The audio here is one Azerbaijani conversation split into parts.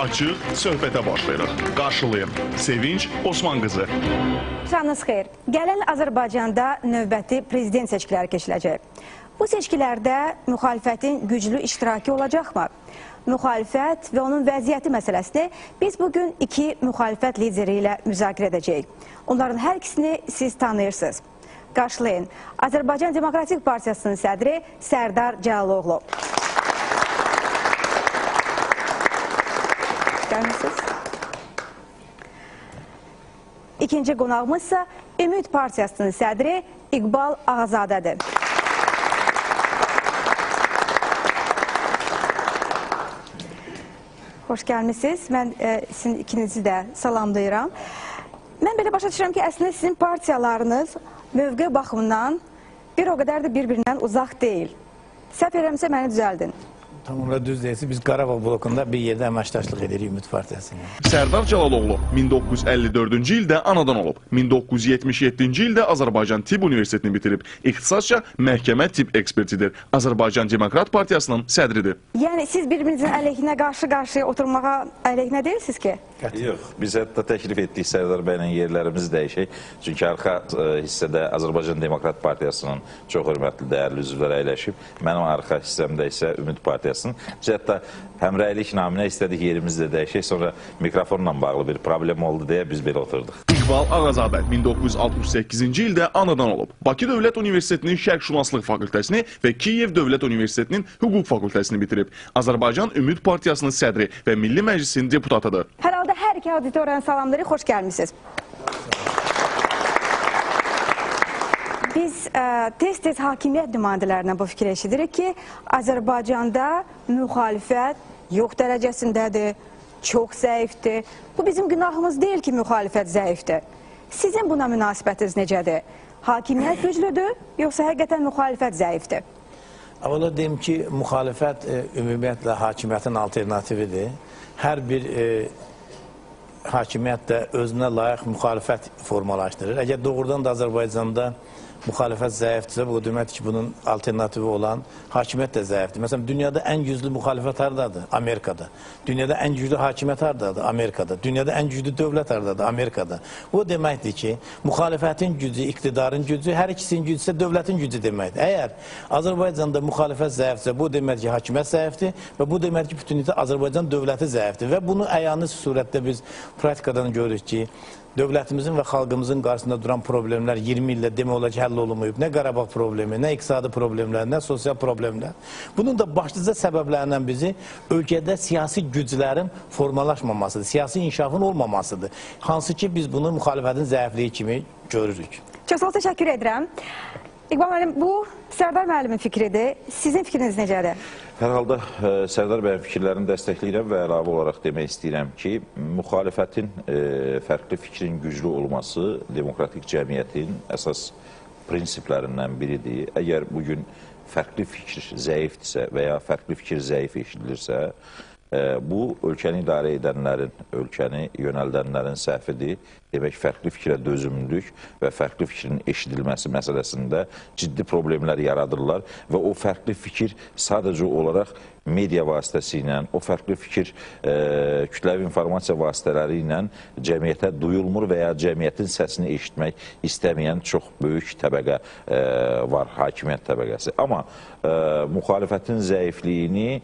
açıq söhbətə başlayırıq. Qarşılayın, Sevinj Osmanqizi. Sabahınız xeyir. Gələn Azərbaycanda növbəti prezident seçkiləri keçiləcək. Bu seçkilərdə müxalifətin güclü iştirakı olacaqmı? Müxalifət və onun vəziyyəti məsələsini biz bugün iki müxalifət lideri ilə müzakirə edəcəyik. Onların hər ikisini siz tanıyırsınız. Qarşılayın, Azərbaycan Demokratik Partiyasının sədri Sardar Jalaloglu. İkinci qonağımız ise Ümid Partiyasının sədri İgbal Agazadeh'dir. Hoş gəlmişsiniz. Mən sizin ikinizi də salamlayıram. Mən belə başa düşürəm ki, əslində sizin partiyalarınız mövqe baxımından bir o qədər də bir-birindən uzaq deyil. Səhv eləmirəmsə məni düzəldin. Tamamla düz deyilsin. Biz Qarabağ blokunda bir yerdə əməkdaşlıq edirik Ümid Partiyasına. Sardar Jalaloglu 1954-cü ildə anadan olub. 1977-ci ildə Azərbaycan Tibb Universitetini bitirib. İxtisasca məhkəmə tibb ekspertidir. Azərbaycan Demokrat Partiyasının sədridir. Yəni siz bir-birinizin əleyhinə qarşı-qarşıya oturmağa əleyhinə deyilsiniz ki? Yox, biz hətta təklif etdik Sardar bəylə yerlərimizi dəyişək. Çünki arxa hissədə Azərbaycan Demokrat Partiyasının çox hörmətli, dəyərli üzvləri əyləşib. Mənim arxa hissəmdə isə Ümid Partiyasının. Biz hətta həmrəylik naminə istədik yerimizi də dəyişək. Sonra mikrofonla bağlı bir problem oldu deyə biz belə oturduq. İgbal Agazadeh 1968-ci ildə anadan olub. Bakı Dövlət Universitetinin Şərqşünaslıq fakültəsini və Kiyev Dövlət Universitetinin Hüquq fakültəsini bitirib. Azərbaycan Ümid Partiyasının sədri və Milli Məclisin deputatıdır. Hər halda hər iki auditoriyanın salamları, xoş gəlmişsiniz. Biz tez-tez hakimiyyət nümayəndələrindən bu fikir eşidirik ki, Azərbaycanda müxalifət yox dərəcəsindədir, çox zəifdir. Bu bizim günahımız deyil ki, müxalifət zəifdir. Sizin buna münasibətiniz necədir? Hakimiyyət güclüdür, yoxsa həqiqətən müxalifət zəifdir? Əvvəla deyim ki, müxalifət ümumiyyətlə hakimiyyətin alternatividir. Hər bir hakimiyyət də özünə layiq müxalifət formalaşdırır. Əgər doğrudan da Azərbaycanda müxalifət zəifdirsə, bu deməkdir ki, bunun alternativi olan hakimiyyət də zəifdir. Məsələn, dünyada ən güclü müxalifət haradadır? Amerikada. Dünyada ən güclü hakimiyyət haradadır? Amerikada. Dünyada ən güclü dövlət haradadır? Amerikada. Bu deməkdir ki, müxalifətin gücü, iqtidarın gücü, hər ikisinin gücü isə dövlətin gücü deməkdir. Əgər Azərbaycanda müxalifət zəifdirsə, bu deməkdir ki, hakimiyyət zəifdir və bu deməkdir ki, bütünlükdə Azərbaycan dövləti zəifdir. Və bunu əyani surətdə biz praktikadan görürük ki, dövlətimizin və xalqımızın qarşısında duran problemlər 20 ildə demək olar ki, həll olunmayıb. Nə Qarabağ problemi, nə iqtisadi problemlər, nə sosial problemlər. Bunun da başlıca səbəblərindən bizi ölkədə siyasi güclərin formalaşmamasıdır, siyasi inkişafın olmamasıdır. Hansı ki, biz bunu müxalifətin zəifliyi kimi görürük. Çox sağ ol, təşəkkür edirəm. İqbal müəllim, bu Sardar müəllimin fikridir. Sizin fikriniz necədir? Hər halda Sardar bəyin fikirlərini dəstəkləyirəm və əlavə olaraq demək istəyirəm ki, müxalifətin fərqli fikrin güclü olması demokratik cəmiyyətin əsas prinsiplərindən biridir. Əgər bugün fərqli fikir zəifdirsə və ya fərqli fikir zəif eşidilirsə, bu ölkəni idarə edənlərin, ölkəni yönəldənlərin səhvidir. Demək, fərqli fikrə dözümlülük və fərqli fikrin eşidilməsi məsələsində ciddi problemlər yaradırlar və o fərqli fikir sadəcə olaraq media vasitəsilə, o fərqli fikir kütləvi informasiya vasitələri ilə cəmiyyətə duyulmur və ya cəmiyyətin səsini eşitmək istəməyən çox böyük təbəqə var, hakimiyyət təbəqəsi. Amma müxalifətin zəifliyini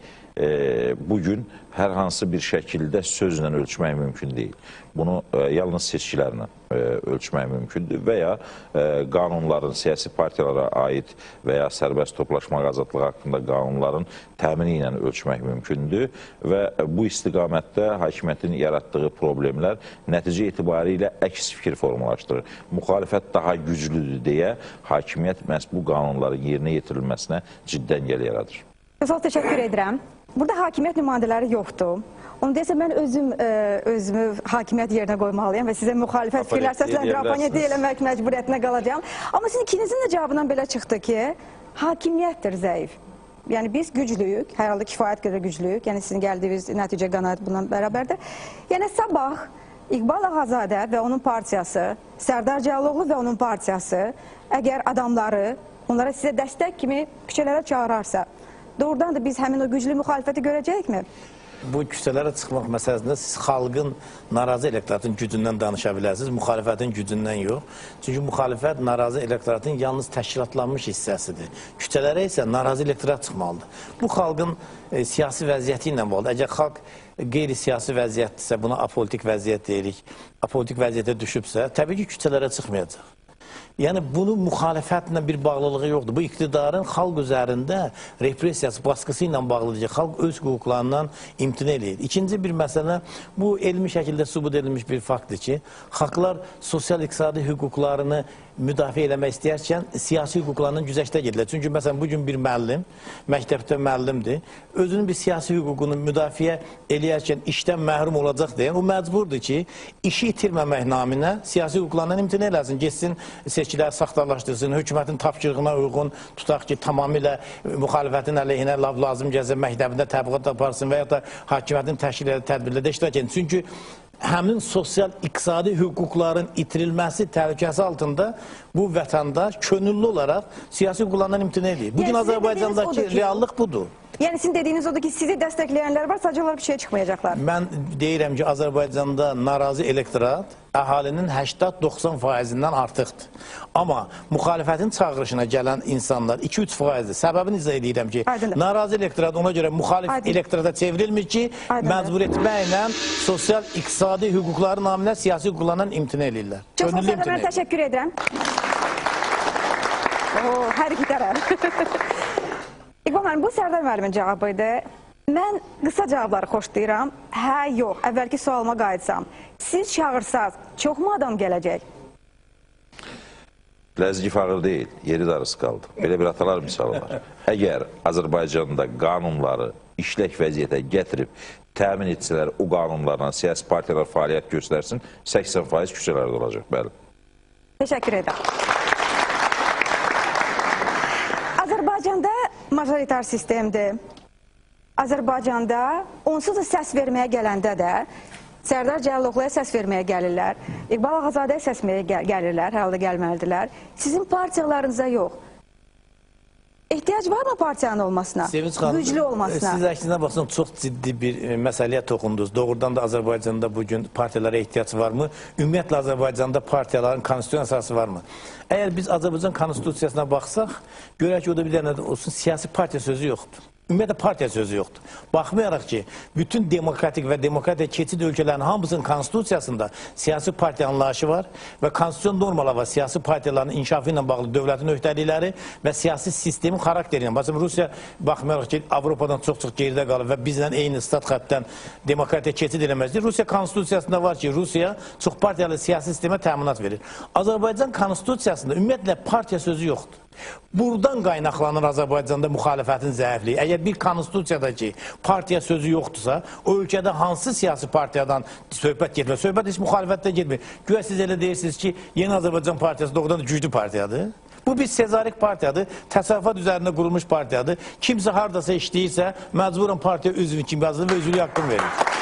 bugün hər hansı bir şəkildə sözlə ölçmək mümkün deyil. Bunu yalnız seçkilərlə ölçmək mümkündür və ya qanunların, siyasi partiyalara aid və ya sərbəst toplaşmaq azadlığı haqqında qanunların təmini ilə ölçmək mümkündür və bu istiqamətdə hakimiyyətin yaratdığı problemlər nəticə etibarilə əks fikir formalaşdırır. Müxalifət daha güclüdür deyə hakimiyyət məhz bu qanunların yerinə yetirilməsinə ciddi əngəl yaradır. Çox təşəkkür edirəm. Burada hakimiyyət nümayəndələri yoxdur. Onu deyəsə, mən özümü hakimiyyət yerinə qoymalıyım və sizə müxalifət fikirlər səsləndirə aboniyyə eləmək məcburiyyətinə qalacağım. Amma sizin ikinizin də cavabından belə çıxdı ki, hakimiyyətdir zəif. Yəni biz güclüyük, hər halda kifayət qədər güclüyük. Yəni sizin gəldiyiniz nəticə qənaət bundan bərabərdir. Yəni sabah İgbal Agazadeh və onun partiyası, Sardar Jalaloglu və onun partiyası əgər adamları, onlara sizə dəstək kimi küçələrə çağırarsa, doğrudan da biz həmin o güclü müxalifəti görəcəkmi? Bu küçələrə çıxmaq məsələsində siz xalqın narazı elektoratın gücündən danışa bilərsiniz, müxalifətin gücündən yox. Çünki müxalifət narazı elektoratın yalnız təşkilatlanmış hissəsidir. Küçələrə isə narazı elektorat çıxmalıdır. Bu xalqın siyasi vəziyyəti ilə bağlıdır. Əgər xalq qeyri-siyasi vəziyyətdirsə, buna apolitik vəziyyət deyirik, apolitik vəziyyətə düşübsə, təbii ki, küçələrə çıxmayacaq. Yəni, bunun müxalifətlə bir bağlılığı yoxdur. Bu iqtidarın xalq üzərində repressiyası, baskısı ilə bağlıdır ki, xalq öz hüquqlarından imtina eləyir. İkinci bir məsələ, bu elmi şəkildə sübut edilmiş bir faktdır ki, xalqlar sosial-iqtisadi hüquqlarını müdafiə eləmək istəyərkən siyasi hüquqlarından güzəştə gedirlər. Çünki, məsələn, bugün bir müəllim, məktəbdə müəllimdir, özünün bir siyasi hüququnu müdafiə eləyərkən işdən məhrum olacaq deyən, o məcburdur ki, işi itirməmək naminə siyasi hüquqlarından imtina eləsin, geçsin, seçkiləri saxtalaşdırsın, hökumətin tapşırığına uyğun tutaq ki, tamamilə müxalifətin əleyhinə lazım gəlsə məktəbində təbliğat aparsın və ya da hakimiyyətin təşkil edən tədbirlərdə iştirak edin. Çünki həmin sosial-iqtisadi hüquqların itirilməsi təhlükəsi altında bu vətəndaş könüllü olaraq siyasi hüquqlarından imtina edir. Bugün Azərbaycandakı reallıq budur. Yəni sizin dediyiniz odur ki, sizi dəstəkləyənlər var, sadəcə olaraq bir şeye çıxmayacaqlar. Mən deyirəm ki, Azərbaycanda narazı elektorat əhalinin 80-90%-dən artıqdır. Amma müxalifətin çağırışına gələn insanlar 2-3 faizdir. Səbəbini izah edirəm ki, narazı elektorat ona görə müxalif elektorata çevrilmir ki, məcbur etməklə sosial-iqtisadi hüquqları naminə siyasi hüquqlarından imtina edirlər. Çox sağ olun, mən təşəkkür edirəm. Hər iki tərəf. İqbal müəllim, bu Sardar müəllimin cavabı idi. Mən qısa cavabları xoşlayıram. Hə, yox, əvvəlki sualıma qayıtsam. Siz çağırsaz, çox mu adam gələcək? Ləzgi fağır deyil, yeri darısı qaldı. Belə bir atalar misalı var. Əgər Azərbaycanda qanunları işlək vəziyyətə gətirib, təmin etsələr o qanunlarla siyasi partiyalar fəaliyyət göstərsin, 80% küçələrdə olacaq, bəli. Təşəkkür edirəm. Azərbaycanda majoritar sistemdir. Azərbaycanda onsuz da səs verməyə gələndə də Sardar Jalalogluya səs verməyə gəlirlər. İgbal Agazadeh səs verməyə gəlirlər, hər halda gəlməlidirlər. Sizin partiyalarınıza yox. Ehtiyac var mı partiyanın olmasına? Güclü olmasına? Siz əksinə baxsın, çox ciddi bir məsələyə toxundunuz. Doğrudan da Azərbaycanda bugün partiyalara ehtiyac varmı? Ümumiyyətlə Azərbaycanda partiyaların konstitusiyon əsası varmı? Əgər biz Azərbaycan konstitusiyasına baxsaq, görək ki, o da bir dənə olsun, siyasi partiya sözü yoxdur. Ümumiyyətlə partiya sözü yoxdur. Baxmayaraq ki, bütün demokratik və demokratiya keçid ölkələrin hamısının konstitusiyasında siyasi partiya anlayışı var və konstitusiyon normalar var. Siyasi partiyaların inkişafı ilə bağlı dövlətin öhdəlikləri və siyasi sistemin xarakteri ilə. Məsələn, Rusiya baxmayaraq ki, Avropadan çox-çox geridə qalır və bizlə eyni stat xəttdən demokratiya keçid eləməzdir. Rusiya konstitusiyasında var ki, Rusiya çox partiyalı siyasi sistemə təminat verir. Azərbaycan konstitusiyasında ümumiyyətlə partiya sözü yoxdur. Buradan qaynaqlanır Azərbaycanda müxalifətin zəifliyi. Əgər bir konstitusiyada ki, partiya sözü yoxdursa, o ölkədə hansı siyasi partiyadan söhbət getmir? Söhbət heç müxalifətdə getmir. Güya siz elə deyirsiniz ki, Yeni Azərbaycan Partiyası doğrudan da güclü partiyadır. Bu bir sezarik partiyadır, təsərrüfat üzərində qurulmuş partiyadır. Kimsə haradasa işləyirsə, məcburan partiya üzvü kimi yazılır və üzvlük haqqını verir.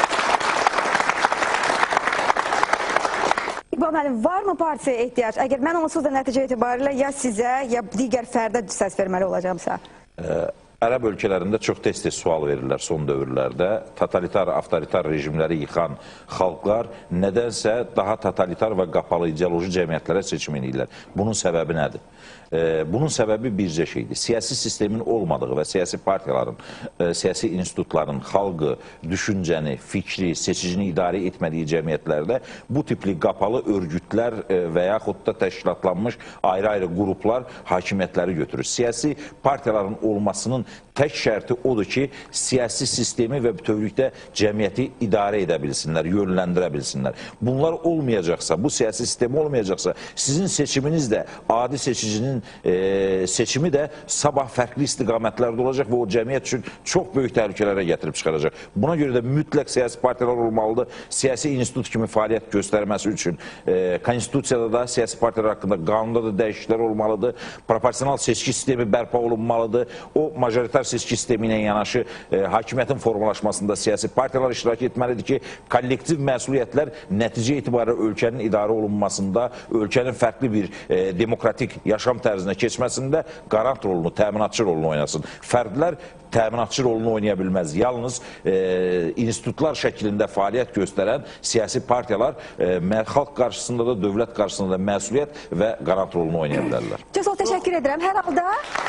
İqbal müəllim, varmı partiyaya ehtiyac? Əgər mən onsuz da nəticə etibarilə ya sizə, ya digər fərdə səs verməli olacaqsa? Ərəb ölkələrində çox tez-tez sual verirlər son dövrlərdə. Totalitar, avtoritar rejimləri yıxan xalqlar nədənsə daha totalitar və qapalı ideoloji cəmiyyətlərə seçim edirlər. Bunun səbəbi nədir? Bunun səbəbi bircə şeydir. Siyasi sistemin olmadığı və siyasi partiyaların, siyasi institutların xalqı, düşüncəni, fikri, seçicini idarə etmədiyi cəmiyyətlərdə bu tipli qapalı örgütlər və yaxud da təşkilatlanmış ayrı-ayrı qruplar hakimiyyətləri götürür. Siyasi partiyaların olmasının tək şərti odur ki, siyasi sistemi və bütövlükdə cəmiyyəti idarə edə bilsinlər, yönləndirə bilsinlər. Bunlar olmayacaqsa, bu siyasi sistemi olmayacaqsa, sizin seçiminiz də, adi seçicinin seçimi də sabah fərqli istiqamətlərdə olacaq və o cəmiyyət üçün çox böyük təhlükələrə gətirib çıxaracaq. Buna görə də mütləq siyasi partiyalar olmalıdır. Siyasi institut kimi fəaliyyət göstərməsi üçün konstitusiyada da, siyasi partiyalar haqqında qanunda da dəyişikliklər olmalıdır. Proporsional seçki sistemi bərpa olunmalıdır. O majoritar seçki sistemi ilə yanaşı hakimiyyətin formalaşmasında siyasi partiyalar iştirak etməlidir ki, kollektiv məsuliyyətlər nəticə etibarı ölkənin idarə olunmasında, ölkənin fərqli bir demokratik yaşam tərzinə keçməsində qarant rolunu, təminatçı rolunu oynasın. Fərdlər təminatçı rolunu oynaya bilməz. Yalnız institutlar şəklində fəaliyyət göstərən siyasi partiyalar xalq qarşısında da, dövlət qarşısında da məsuliyyət və qarant rolunu oynaya bilərlər. Çox təşəkkür edirəm. Hər halda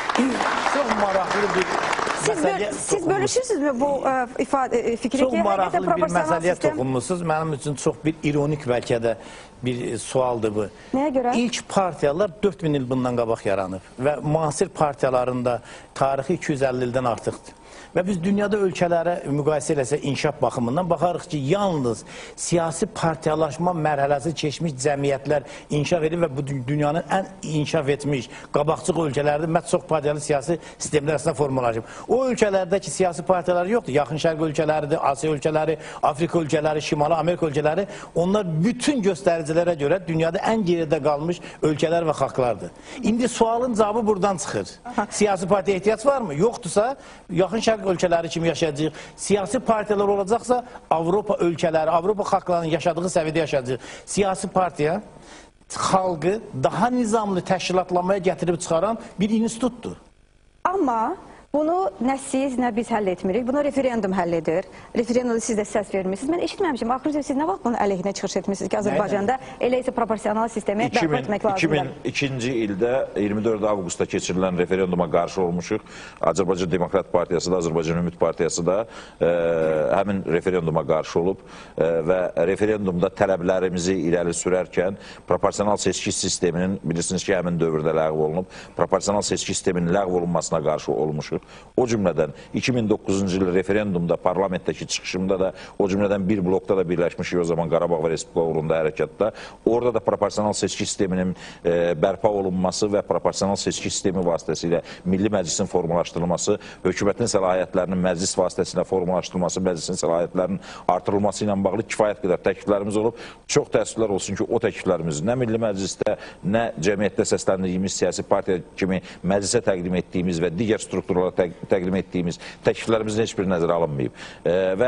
Çox maraqlı bir siz bölüşürsünüzmü bu fikri ki, çox maraqlı bir məsələyə toxunmuşsunuz. Mənim üçün çox bir ironik bəlkə də bir sualdır bu. Nəyə görə? İlk partiyalar 4000 il bundan qabaq yaranıb və müasir partiyaların da tarixi 250 ildən artıqdır. Və biz dünyada ölkələrə müqayisə eləsə inkişaf baxımından baxarıq ki, yalnız siyasi partiyalaşma mərhələsi keçmiş cəmiyyətlər inkişaf edir və bu dünyanın ən inkişaf etmiş qabaqcıq ölkələrdə çox partiyalı siyasi sistemlər arasında formalaşıb. O ölkələrdə ki, siyasi partiyalar yoxdur. Yaxın Şərq ölkələridir, Asiya ölkələri, Afrika ölkələri, Şimali Amerika ölkələri. Onlar bütün göstəricilərə görə dünyada ən geridə qalmış ölkələr və xalqlardır. İndi sualın cavabı buradan çıxır. Siyasi partiya ehtiyac varmı? Yoxdursa, Yaxın Şərq ölkələri kimi yaşayacaq. Siyasi partiyalar olacaqsa, Avropa ölkələri, Avropa xalqlarının yaşadığı səviyyədə yaşayacaq. Siyasi partiya xalqı daha nizamlı təşkilatlamaya gətirib çıxaran bir institutdur. Amma bunu nə siz, nə biz həll etmirik. Bunu referendum həll edir. Referendumda siz də səs vermirsiniz. Mən eşitməmişim. Axırıncı siz nə vaxt bunun əleyhinə çıxış etmişsiniz ki, Azərbaycanda elə isə proporsional sistemi bərpa etmək lazımdır? 2002-ci ildə 24 avqustda keçirilən referenduma qarşı olmuşuq. Azərbaycan Demokrat Partiyası da, Azərbaycan Ümid Partiyası da həmin referenduma qarşı olub və referendumda tələblərimizi irəli sürərkən proporsional seçki sisteminin, bilirsiniz ki, həmin dövrdə ləğv olunub, proporsional seçki sisteminin ləğv olunmasına qarşı olmuşuq. O cümlədən 2009-cu il referendumda, parlamentdəki çıxışımda da, o cümlədən bir blokda da birləşmişik o zaman Qarabağ və Respublika uğrunda hərəkatda. Orada da proporsional seçki sisteminin bərpa olunması və proporsional seçki sistemi vasitəsilə Milli Məclisin formalaşdırılması, hökumətin səlahiyyətlərinin məclis vasitəsilə formalaşdırılması, məclisin səlahiyyətlərinin artırılması ilə bağlı kifayət qədər təkliflərimiz olub. Çox təəssüflər olsun ki, o təkliflərimiz nə Milli Məclisdə, nə cəmiyyətdə səsləndirdiyimiz siyasi partiya kimi məclisə təqdim etdiyimiz və digər strukturlara təqdim etdiyimiz təkliflərimizin heç bir nəzərə alınmayıb. Və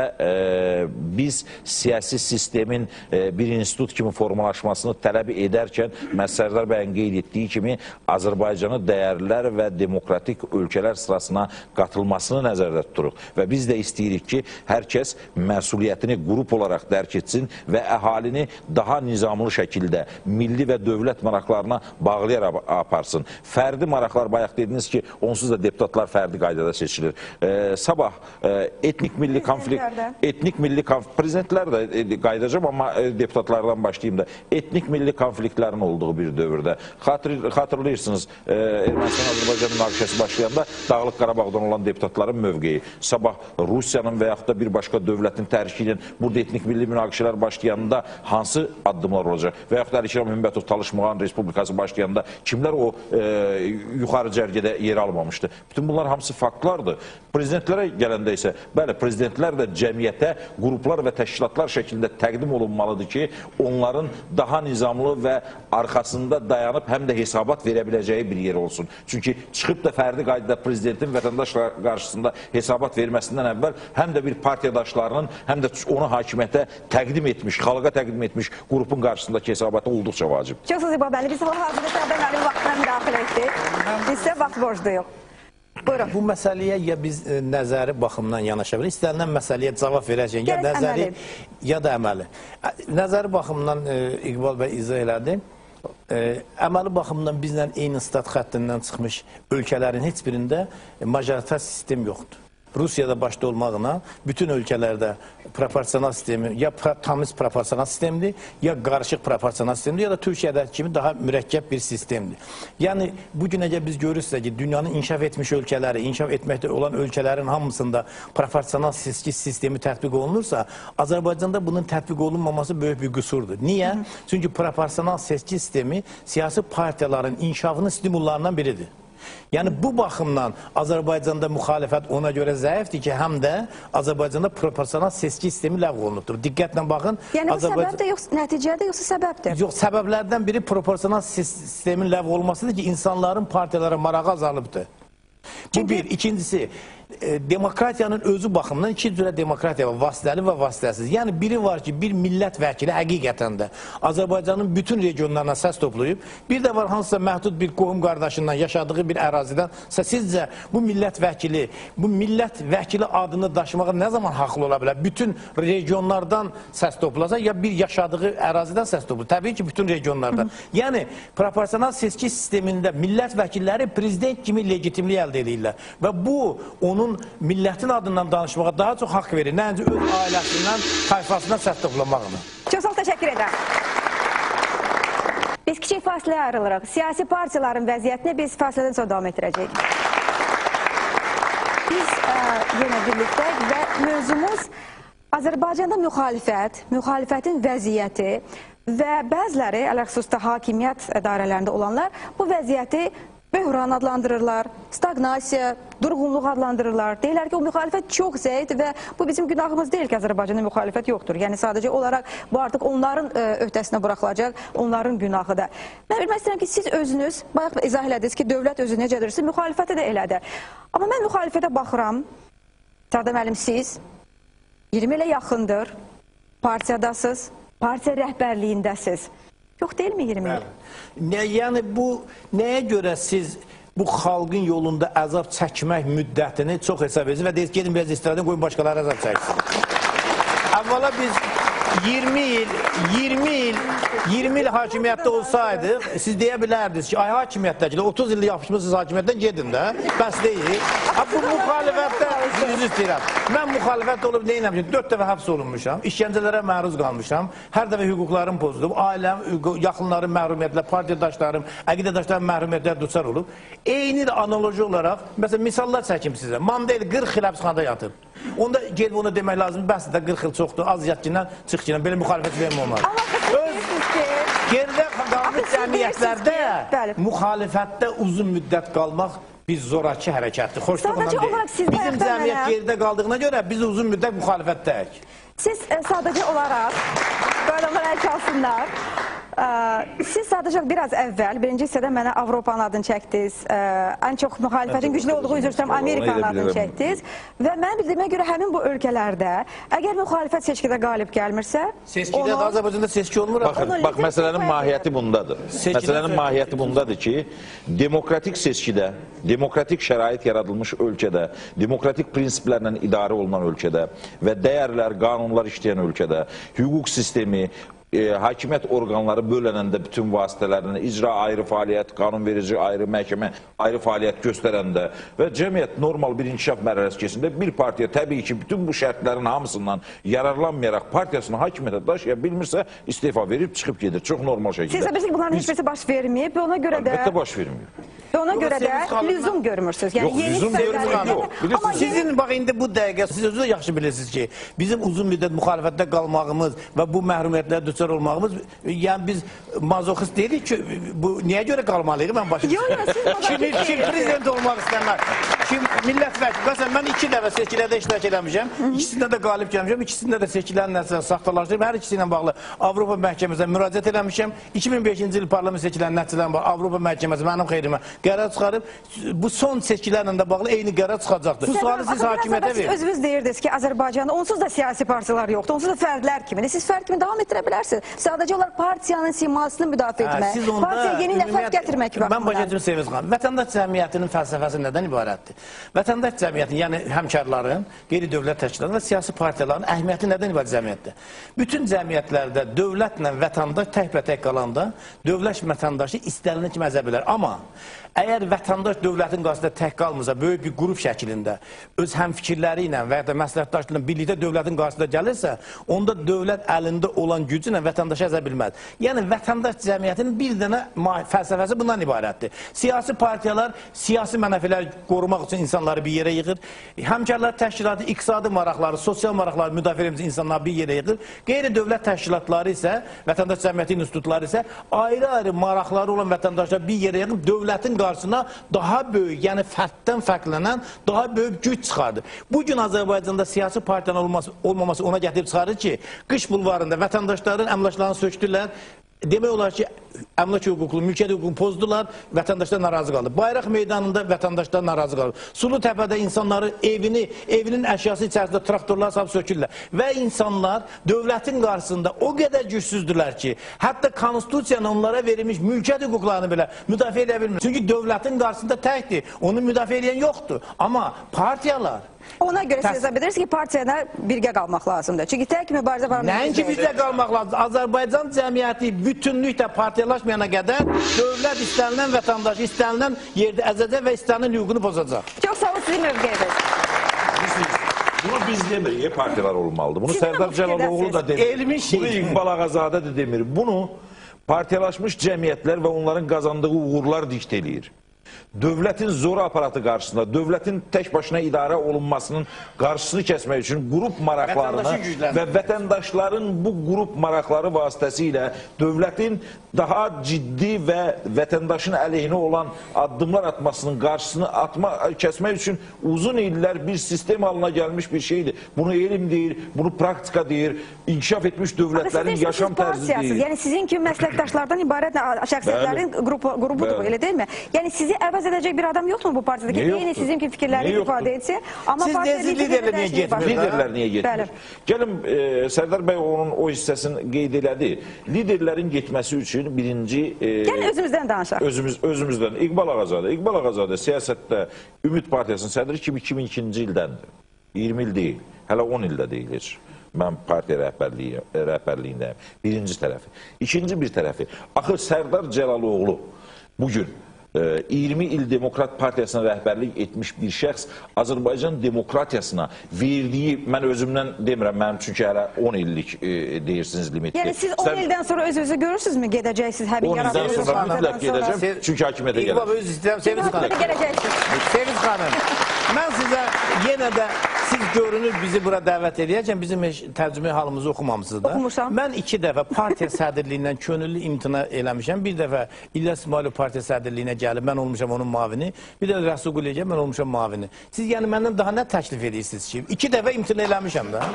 biz siyasi sistemin bir institut kimi formalaşmasını tələb edərkən, Sardar bəyin qeyd etdiyi kimi, Azərbaycanı dəyərlər və demokratik ölkələr sırasına qatılmasını nəzərdə tuturuq. Və biz də istəyirik ki, hər kəs məsuliyyətini qrup olaraq dərk etsin və əhalini daha nizamlı şəkildə milli və dövlət maraqlarına bağlayaraq aparsın. Fərdi maraqlar, bayaq dediniz ki, onsuz da deputatlar fərdi qaydada seçilir. Sabah etnik milli konflikt, prezidentlər də qaydacam, amma deputatlardan başlayayım da, etnik milli konfliktlərin olduğu bir dövrdə. Xatırlayırsınız, Ermənistan-Azərbaycan münaqişəsi başlayanda Dağlıq Qarabağdan olan deputatların mövqeyi, sabah Rusiyanın və yaxud da bir başqa dövlətin tərki ilə burada etnik milli münaqişələr başlayanda hansı addımlar olacaq? Və yaxud da Əli Mümbətov Talışmağan Respublikası başlayanda kimlər o yuxarı cərgədə yer almamışdı? Bütün bunlar hamısı faktlardır. Prezidentlərə gələndə isə, bəli, prezidentlər də cəmiyyətə qruplar və təşkilatlar şəklində təqdim olunmalıdır ki, onların daha nizamlı və arxasında dayanıb həm də hesabat verə biləcəyi bir yer olsun. Çünki çıxıb da fərdi qaydada prezidentin vətəndaşlar qarşısında hesabat verməsindən əvvəl həm də bir partiyadaşlarının, həm də onu hakimiyyətə təqdim etmiş, xalqa təqdim etmiş qrupun qarşısındakı hesabatı olduqca vacib. Çox sözü babəli. Biz hal-hazırda Sardar müəllim vaxtına müdaxilə etdik. Biz isə vaxt borcluyuq. Buyurun. Bu məsələyə ya biz nəzəri baxımdan yanaşa bilərik, istənilən məsələyə cavab verəcək, ya nəzəri, ya da əməli. Nəzəri baxımdan İqbal bəy izah elədi. Əməli baxımdan bizlə eyni stat xəttindən çıxmış ölkələrin heç birində majoritar sistem yoxdur. Rusiyada başda olmaqla bütün ölkələrdə proporsional sistemi ya tamiz proporsional sistemdir, ya qarışıq proporsional sistemdir, ya da Türkiyədəki kimi daha mürəkkəb bir sistemdir. Yəni, bugün əgər biz görürsə ki, dünyanın inkişaf etmiş ölkələri, inkişaf etməkdə olan ölkələrin hamısında proporsional seçki sistemi tətbiq olunursa, Azərbaycanda bunun tətbiq olunmaması böyük bir qüsurdur. Niyə? Çünki proporsional seçki sistemi siyasi partiyaların inkişafının stimullarından biridir. Yəni, bu baxımdan Azərbaycanda müxalifət ona görə zəifdir ki, həm də Azərbaycanda proporsional seçki sistemi ləğv olunubdur. Diqqətlə baxın. Yəni, bu səbəbdir, yoxsa nəticədir, yoxsa səbəbdir? Yox, səbəblərdən biri proporsional sistemin ləğv olunmasıdır ki, insanların partiyalara marağı azalıbdır. Bu bir. İkincisi, demokratiyanın özü baxımından iki cürə demokratiya var, vasitəli və vasitəsiz. Yəni biri var ki, bir millət vəkili həqiqətən də Azərbaycanın bütün regionlarına səs toplayıb, bir də var hansısa məhdud bir qohum qardaşından yaşadığı bir ərazidən. Sizcə bu millət vəkili adını daşımağa nə zaman haqlı ola bilər? Bütün regionlardan səs toplasa ya bir yaşadığı ərazidən səs toplayır? Təbii ki, bütün regionlardan. Yəni proporsional seçki sistemində millət vəkilləri prezident kimi legitimlik əldə edirlər və bu onun millətin adından danışmağa daha çox haqq verir. Nəncə öz ailəsindən, tayfasından səs toplamağını. Çox sağ ol, təşəkkür edirəm. Biz kiçik fasiləyə ayrılırıq. Siyasi partiyaların vəziyyətini biz fasilədən sonra davam etdirəcəyik. Biz yenə birlikdə və mövzumuz Azərbaycanda müxalifətin vəziyyəti və bəziləri, ələxüsusda hakimiyyət dairələrində olanlar bu vəziyyəti böhran adlandırırlar, stagnasiya, durğunluq adlandırırlar. Deyirlər ki, o müxalifət çox zəifdir və bu bizim günahımız deyil ki, Azərbaycanda müxalifət yoxdur. Yəni sadəcə olaraq bu artıq onların öhdəsinə buraxılacaq, onların günahıdır. Mən bilmək istəyirəm ki, siz özünüz, bayaq izah elədiniz ki, dövlət özü necədir, müxalifəti də elədir. Amma mən müxalifətə baxıram, Sardar müəllim, siz 20 ilə yaxındır, partiyadasınız, partiya rəhbərliyindəsiz. Yox deyilmi 20 il? Yəni bu, nəyə görə siz bu xalqın yolunda əzab çəkmək müddətini çox hesab edirsiniz və deyirsiniz, gedin biraz istirahatən qoyun başqaları əzab çəksin. Əvvəla biz 20 il hakimiyyətdə olsaydıq, siz deyə bilərdiniz ki, ay hakimiyyətdəkilə 30 ildə yapışmışsınız hakimiyyətdən gedin də, bəs deyil. Bu müxalifətdə, üzr istəyirəm, mən müxalifətdə olub neyinləmişim, 4 dəfə həbs olunmuşam, işgəncələrə məruz qalmışam, hər dəfə hüquqlarım pozulub, ailəm, yaxınlarım məhrumiyyətlər, partiyyadaşlarım, əqidədaşlarım məhrumiyyətlər duçar olub. Eyni analoji olaraq, məsələn, misallar çəkim sizə, Mandel 40 il həbsxanada yatıb. Onda gelib ona demək lazım, bəs də 40 il çoxdur, az yatkindən, çıx kindən, belə müxalifət vermə olmaz. Gerdə qalmış cəmiyyətlərdə müxalifətdə uzun müddət qalmaq bir zoraki hərəkətdir. Xoşluğundan deyil. Bizim cəmiyyət gerdə qaldığına görə biz uzun müddət müxalifətdəyik. Siz sadəcə olaraq, böyle onlar əl çalsınlar, siz sadəcə biraz əvvəl, birinci hissədə mənə Avropanın adını çəkdiniz, ən çox müxalifətin güclü olduğu üzrə Amerikanın adını çəkdiniz və mən bildiyimə görə həmin bu ölkələrdə, əgər müxalifət seçkidə qalib gəlmirsə, seçkidə Azərbaycanda seçki olmur. Bax, məsələnin mahiyyəti bundadır. Məsələnin mahiyyəti bundadır ki, demokratik seçkidə, demokratik şərait yaradılmış ölkədə, demokratik prinsiplərlə idarə olunan ölkədə və dəyərlər, qanunlar işləyən ölkədə, hüquq sistemi, hakimiyyət orqanları bölənəndə bütün vasitələrini, icra ayrı fəaliyyət, qanunverici ayrı, məhkəmə ayrı fəaliyyət göstərəndə və cəmiyyət normal bir inkişaf mərhələsi keçində bir partiya təbii ki, bütün bu şərtlərin hamısından yararlanmayaraq partiyasını hakimiyyətə daşıya bilmirsə, istefa verib çıxıb gedir. Çox normal şəkildə. Siz bilirsiniz ki, bunların heç birisi baş verməyib və ona görə də... Əlbəttə baş verməyib. Və ona görə də lüzum görmürsünüz. Yox, lüzum görmürəm. Sizin, bax, indi bu dəqiqə, siz özünüz yaxşı bilirsiniz ki, bizim uzun müddət müxalifətdə qalmağımız və bu məhrumiyyətlərə düçar olmağımız, yəni biz mazoxist deyirik ki, bu niyə görə qalmalıyıq, mən başa düşürəm. Kim prezident olmaq istəmər, kim millət vəkili, məsələn, mən 2 dəfə seçkilərdə iştirak eləmişəm, ikisində də qalib gəlmişəm, ikisində də seçkilərin nəticəsini saxtalaşdırıb, hər ikisi ilə bağlı Avropa məhkəməsinə müraciət eləmişəm, 2005-ci il parlament seçkilərinin nəticələrinə bağlı Avropa məhkəməsi mənim xeyrimə qərar çıxarıb, bu son seçkilərlə də bağlı eyni qərar çıxacaqdır. Bu sualı siz hakimiyyətə verin. Siz özünüz deyirdiniz ki, Azərbaycanda onsuz da siyasi partiyalar yoxdur, onsuz da fərdlər kimi. Siz fərd kimi davam etdirə bilərsiniz. Sadəcə olaraq partiyanın simasını müdafiə etmək, partiya yeni nəfət gətirmək baxımından. Mən başa düşürəm Sevinj xanım. Vətəndaş cəmiyyətinin fəlsəfəsi nədən ibarətdir? Vətəndaş cəmiyyətinin, yəni həmkarların, qeyri-dövlət təşkilatların və siyasi partiyaların əhəmiyyəti nədən ibarət cəmiyyətdir? Bütün cəmiyyətlərdə dövlətlə vətəndaş tək-bətək qalanda dövlət vətəndaşı istənilən kimi əzə bilər. Amma əgər vətəndaş dövlətin qarşısında tək qalmırsa, böyük bir qrup şəklində öz həmfikirləri ilə və ya da məsləhətdaşlarla birlikdə dövlətin qarşısında gəlirsə, onda dövlət əlində olan gücü ilə vətəndaşı əzə bilməz. Yəni, vətəndaş cəmiyyətinin bir dənə fəlsəfəsi bundan ibarətdir. Siyasi partiyalar siyasi mənəfələri qorumaq üçün insanları bir yerə yığır. Həmkarlar təşkilatı, iqtisadi maraqları, sosial maraqları müdafiə edilmiş insanları bir yerə yığır. Qeyri-dövlət təşkilatları isə, vətəndaş cəmiyyəti institutları isə ayrı-ayrı maraqları olan vətəndaşlar bir yerə yığıb dövlətin qarşısına daha böyük, yəni fərddən fərqlənən daha böyük güc çıxardır. Bugün Azərbaycanda siyasi partiyanın olmaması ona gətirib çıxarır ki, qış bulvarında vətəndaşların əmlaklarını sökdülər, demək olar ki, əmlak hüququnu, mülkiyyət hüququnu pozdular, vətəndaşlar narazı qaldı. Bayraq meydanında vətəndaşlar narazı qaldı. Sulu təpədə insanları evinin əşyası içərisində traktorlar salıb sökürlər. Və insanlar dövlətin qarşısında o qədər gücsüzdürlər ki, hətta konstitusiyanın onlara verilmiş mülkiyyət hüquqlarını belə müdafiə edə bilmir. Çünki dövlətin qarşısında təkdir, onu müdafiə edən yoxdur. Amma partiyalar ona görə siz hesab edirsiniz ki, partiyada birgə qalmaq lazımdır. Çünki tək mübarizə var. Nəinki birgə qalmaq lazımdır. Azərbaycan cəmiyyəti bütünlüklə partiyalaşmayana qədər dövlət istənilən vətəndaşı istənilən yerdə əzəcək və istənilən hüququnu bozacaq. Çox sağ olun, sizin mövqeyiniz. Bunu biz demirik, partiyalar olmalıdır. Bunu Sardar Jalaloglu da demir. Bunu Igbal Agazadeh de demir. Bunu partiyalaşmış cəmiyyətlər və onların qazandığı uğurlar dikt eləyir. Dövlətin zor aparatı qarşısında, dövlətin tək başına idarə olunmasının qarşısını kəsmək üçün qrup maraqlarını və vətəndaşların bu qrup maraqları vasitəsilə dövlətin daha ciddi və vətəndaşın əleyhinə olan addımlar atmasının qarşısını kəsmək üçün uzun illər bir sistem halına gəlmiş bir şeydir. Bunu elm deyir, bunu praktika deyir, inkişaf etmiş dövlətlərin yaşam tərzi deyir. Yəni sizin kimi məsləkdaşlardan ibarət şəxsiyyətlərin qrubudur, elə deyilmi? Yəni sizi əvəz edəcək bir adam yoxdur mu bu partiyada? Yeni sizin kimi fikirləri ifadə etsin. Siz deyəsiniz liderlər niyə getmir? Liderlər niyə getmir? Gəlin, Sardar bəy onun o hissəsini qeyd elədi. Liderlərin getməsi üçün birinci... Gəlin özümüzdən danışaq. Özümüzdən. İqbal Agazadeh siyasətdə Ümid Partiyasının sədri 2002-ci ildəndir. 20 il deyil, hələ 10 ildə deyil heç. Mən partiya rəhbərliyindəyim. Birinci tərəfi. İkinci bir tərəfi. Axı Sardar Jalaloglu bugün 20 il Demokrat Partiyasına rəhbərlik etmiş bir şəxs Azərbaycan demokratiyasına verdiyi, mən özümdən demirəm, mənim çünki hələ 10 illik deyirsiniz limitli. Yəni siz 10 ildən sonra öz-özü görürsünüzmü, gedəcəksiniz həmin 10 ildən sonra mütləq gedəcəm, çünki hakimiyyətə gələcəm. Öz istəyirəm, Sevinj xanım, mən sizə yenə də siz görünür bizi bura dəvət edəyəcəm, bizim tərcümə halımızı oxumamısınız da. Oxumuşam. Mən 2 dəfə partiya sədrliyindən könüllü imtina eləmişəm, bir dəfə İlyas İsmailov partiya sədrliyinə gəlib, mən olmuşam onun mavini, bir də Rəsulquliyə mən olmuşam mavini. Siz yəni məndən daha nə təklif edirsiniz ki? 2 dəfə imtina eləmişəm da.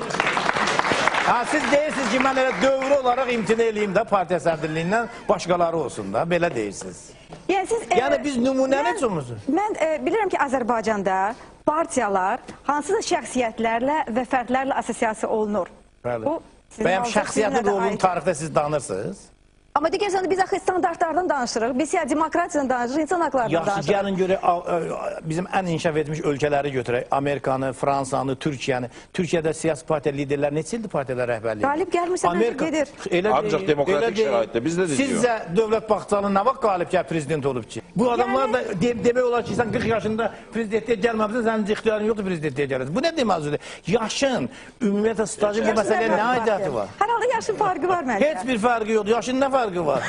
Siz deyirsiniz ki, mən elə dövrü olaraq imtina eləyim də partiya sədrliyindən, başqaları olsun da, belə deyirsiniz. Yəni biz nümunəli çoxumuzdur. Mən bilirəm ki, Azərbaycanda partiyalar hansısa şəxsiyyətlərlə və fərdlərlə assosiasiya olunur. Bəyəm şəxsiyyətin rolunu tarixdə siz danırsınız? Amma digərsən biz axı standartlardan danışırıq, biz demokratiyadan danışırıq, insan haqlarından danışırıq. Yaxşı, gəlin görə bizim ən inkişaf etmiş ölkələri götürək, Amerikanı, Fransanı, Türkiyəni. Türkiyədə siyasi partiya liderlər neçə ildir partiyada rəhbərlik? Qalib gəlmirsə nə gedir? Ancaq demokratik şəraitdə bizdə də deyiyor. Sizcə Dövlət Baxçalı nə vaxt qalib gəl prezident olub ki? Bu adamlar da demək olar ki, sən 40 yaşında prezidentliyə gəlməmişsən, sənin ixtiyarın yoxdur prezidentliyə gəlirsən. Bu nə deməkdir? Yaşın, ümumiyyətlə stajın bu məsələyə nə aidiyyatı var? Hər halda yaşın farqı var məncə. Heç bir farqı yoxdur. Yaşın nə farqı var?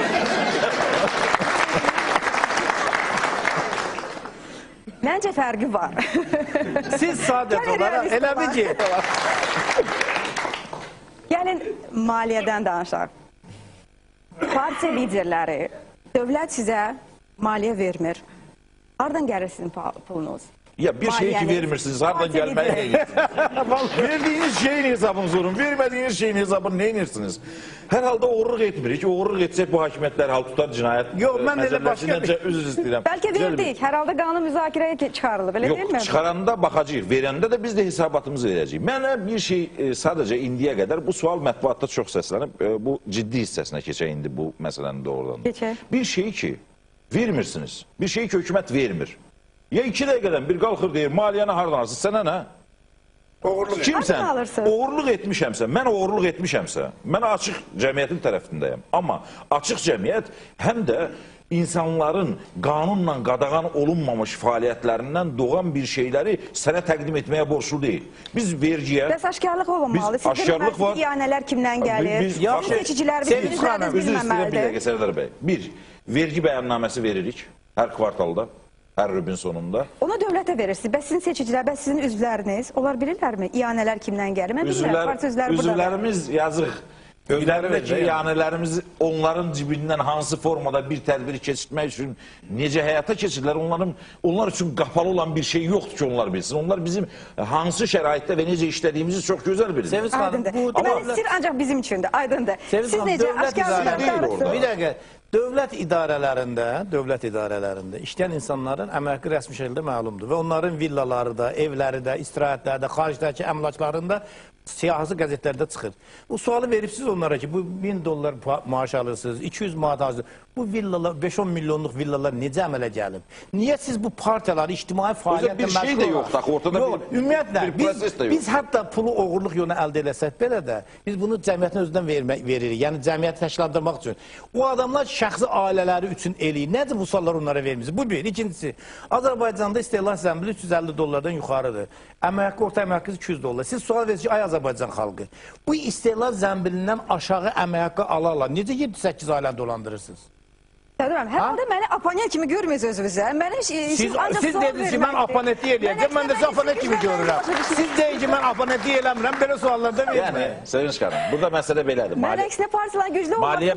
Məncə fərqi var. Siz sadət olaraq elə bir ki... Gəlin maliyyədən danışaq. Partiya liderləri, dövlət sizə maliyyə vermir. Hardan gəlir sizin pulunuz? Ya bir şeyi ki vermirsiniz, hardan gəlməyə edirsiniz? Verdiğiniz şeyin hesabını sorun, vermediğiniz şeyin hesabını ne inirsiniz? Hər halda oğurluq etmirik. Oğurluq etsək bu hakimiyyətlər hal tutar cinayət. Yox, mən elə başqa üzr istəyirəm. Bəlkə verdik, hər halda qanun müzakirəyə çıxarılıb, elə deyilmi? Yox, çıxaranda baxacaq, verəndə də biz də hesabatımızı verəcəyik. Mənə bir şey sadəcə indiyə qədər bu sual mətbuatda çox səslənib, bu ciddi hissəsinə keçək indi bu məsələnin doğrudan. Keçək. Bir şey ki, vermirsiniz, bir şey ki hökumət vermir. Ya 2 dəqiqədən bir qalxır deyir, maliyyəni hardan alırsın, sənə nə? Kimsən? Oğurluq etmişəmsə, mən oğurluq etmişəmsə, mən açıq cəmiyyətin tərəfindəyəm. Amma açıq cəmiyyət həm də insanların qanunla qadağan olunmamış fəaliyyətlərindən doğan bir şeyləri sənə təqdim etməyə borçlu deyil. Biz vergiyə... Bəs aşkarlıq olunmalı. Aşkarlıq var. İyanələr kimdən gəlir? Seçicilər bizimizlərdən bilməməlidir. Bir dəqiqə Sardar bəy. Bir, vergi bəyannaməsi veririk hər kvartalda. Hər rübün sonunda. Ona dövlətə verirsiniz. Bəs sizin seçicilər, bəs sizin üzvləriniz, onlar bilirlərmi? İyanələr kimdən gəlir? Mən bilmirəm. Üzvlərimiz yazıq Özlərindəki yanələrimiz onların cibindən hansı formada bir tədbiri keçirmək üçün necə həyata keçirlər, onlar üçün qapalı olan bir şey yoxdur ki, onlar bilsin. Onlar bizim hansı şəraitdə və necə işlədiyimizi çox gözəl bilir. Aydındır. Deməli, sir ancaq bizim üçündür, aydındır. Siz necə aşkarlıqlarınız? Bir dəqiqə, dövlət idarələrində işləyən insanların əmək haqqı rəsmi şəkildə məlumdur və onların villaları da, evləri də, istirahətləri də, xaricdəki əmlaklarında siyasi qəzetlərdə çıxır. Bu sualı veribsiniz onlara ki, bu 1000 dollar maaş alırsınız, 200 manat alırsınız. Bu villalar, 5-10 milyonluq villalar necə əmələ gəlib? Niyə siz bu partiyaları ictimai fəaliyyətlə məşğul bir şey də yoxdur, ortada ümumiyyətlə, biz hətta pulu oğurluq yoluna əldə eləsək belə də, biz bunu cəmiyyətin özündən veririk. Yəni, cəmiyyəti təşkilatdırmaq üçün. O adamlar şəxsi ailələri üçün eləyir. Nədir bu suallar onlara vermişsiniz? Bu bir. İkincisi, Azərbaycanda istehlak zəmbili 350 dollardan yuxarıdır. Əmək haqqı, orta əmək haqqı 200 dollar. Siz sual verirsiniz ki, ay Azərbaycan xalqı, bu istehlak zəmbilindən aşağı əmək haqqı ala-ala necə 7-8 ailəni dolandırırsınız? Hər halda məni aponent kimi görmüyorsunuz özünüzə. Siz dediniz ki, mən aponentlik eləyəcəm, mən də siz aponent kimi görürəm. Siz deyin ki, mən aponentlik eləmirəm, belə suallarda verməyin. Sevinç xanım, burada məsələ belədir. Mən əksinə partiyalar güclü maliyyə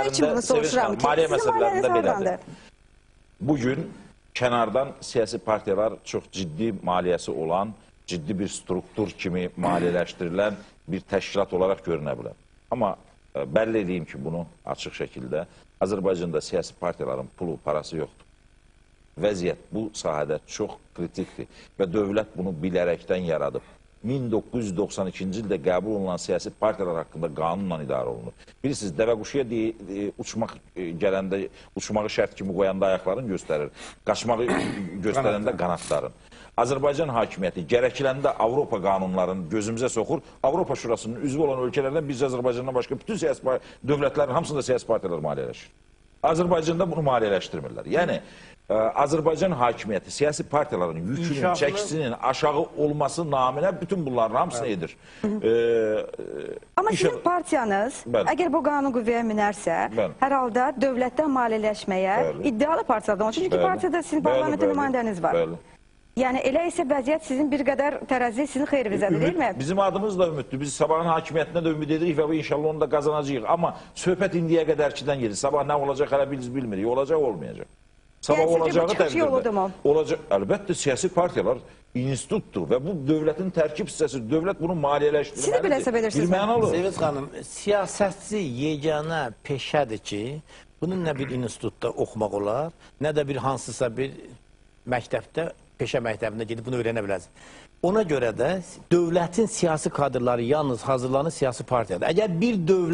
məsələlərində belədir. Bugün kənardan siyasi partiyalar çox ciddi maliyyəsi olan, ciddi bir struktur kimi maliyyələşdirilən bir təşkilat olaraq görünə bilər. Amma bəlli edeyim ki, bunu açıq şəkildə Azərbaycanda siyasi partiyaların pulu, parası yoxdur. Vəziyyət bu sahədə çox kritikdir və dövlət bunu bilərəkdən yaradıb. 1992-ci ildə qəbul olunan siyasi partiyalar haqqında qanunla idarə olunur. Bilirsiniz, dəvəquşuya uçmaq gələndə, uçmağı şərt kimi qoyanda ayaqların göstərir, qaçmağı göstərəndə qanatların. Azərbaycan hakimiyyəti gərəkiləndə Avropa qanunlarını gözümüzə soxur. Avropa Şurasının üzvü olan ölkələrdən biz Azərbaycandan başqa bütün siyasi dövlətlərin hamısında siyasi partiyalar maliyyələşir. Azərbaycanda bunu maliyyələşdirmirlər. Yəni, Azərbaycan hakimiyyəti siyasi partiyaların yükünün, çəkisinin aşağı olması naminə bütün bunların hamısını edir. Amma sizin partiyanız, əgər bu qanun qüvvəyə minərsə, hər halda dövlətdən maliyyələşməyə iddialı partiyadan olur. Çünki partiyada sizin parlamentin nümayəndəniz var. Yəni, elə isə vəziyyət sizin bir qədər tərəzi sizin xeyrinizədir, deyilmi? Bizim adımız da ümiddir. Biz sabahın hakimiyyətinə də ümid edirik və inşallah onu da qazanacağıq. Amma söhbət indiyə qədərkidən gedir. Sabah nə olacaq, hələ biz bilmirik. Olacaq, olmayacaq. Sabah olacağı təqdirdə. Əlbəttə, siyasi partiyalar institutdur və bu dövlətin tərkib hissəsi. Dövlət bunu maliyyələşdirməlidir. Siz də belə hesab edirsiniz. Sevinç xanım, siyasətçi yeganə peşədir ki, bunun nə bir institutda oxumaq olar, nə də bir hansısa bir məktəbdə, peşə məktəbində gedib bunu öyrənə bilərsiniz. Ona görə də dövlətin siyasi kadrları yalnız hazırlanan siyasi partiyadır. Əgər bir